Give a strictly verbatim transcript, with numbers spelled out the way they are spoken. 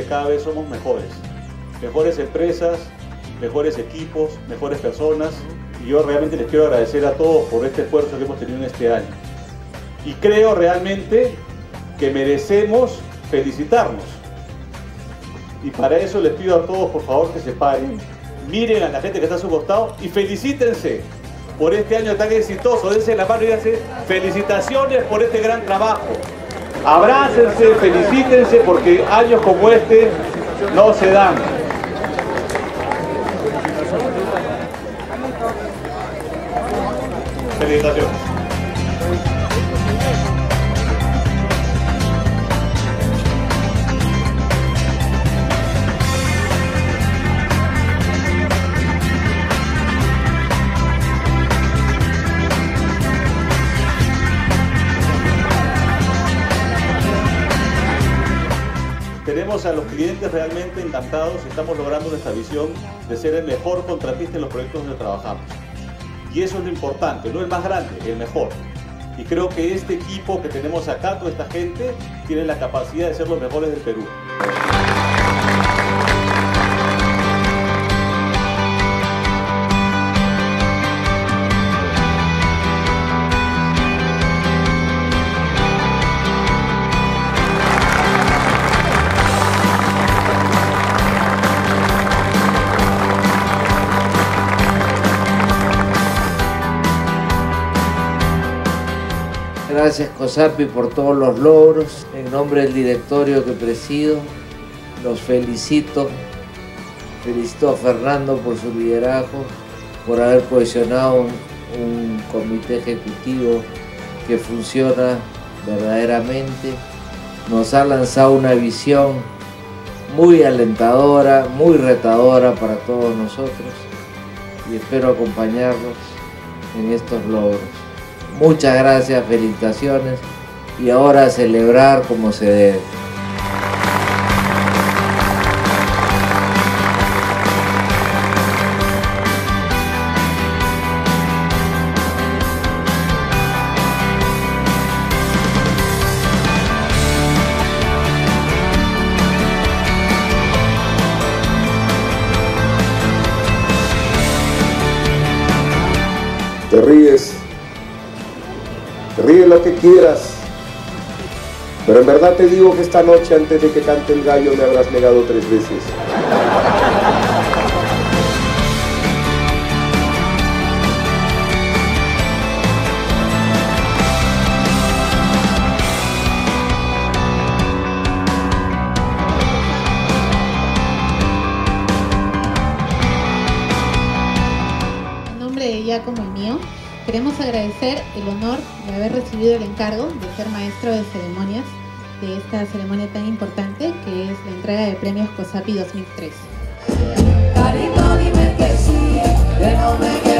cada vez somos mejores. Mejores empresas, mejores equipos, mejores personas. Y yo realmente les quiero agradecer a todos por este esfuerzo que hemos tenido en este año. Y creo realmente que merecemos felicitarnos. Y para eso les pido a todos, por favor, que se paren, miren a la gente que está a su costado y felicítense por este año tan exitoso. Dense la mano y díganse felicitaciones por este gran trabajo. Abrácense, felicítense, porque años como este no se dan. Felicitaciones. Tenemos a los clientes realmente encantados y estamos logrando nuestra visión de ser el mejor contratista en los proyectos donde trabajamos. Y eso es lo importante, no el más grande, el mejor. Y creo que este equipo que tenemos acá, toda esta gente, tiene la capacidad de ser los mejores del Perú. Gracias COSAPI por todos los logros. En nombre del directorio que presido, los felicito. Felicito a Fernando por su liderazgo, por haber cohesionado un, un comité ejecutivo que funciona verdaderamente. Nos ha lanzado una visión muy alentadora, muy retadora para todos nosotros y espero acompañarlos en estos logros. Muchas gracias, felicitaciones y ahora a celebrar como se debe. Te ríes. Ríe lo que quieras, pero en verdad te digo que esta noche antes de que cante el gallo me habrás negado tres veces. En nombre de ella como el mío, queremos agradecer el honor de haber recibido el encargo de ser maestro de ceremonias de esta ceremonia tan importante que es la entrega de premios COSAPI dos mil tres. Carito, dime que sí, que no me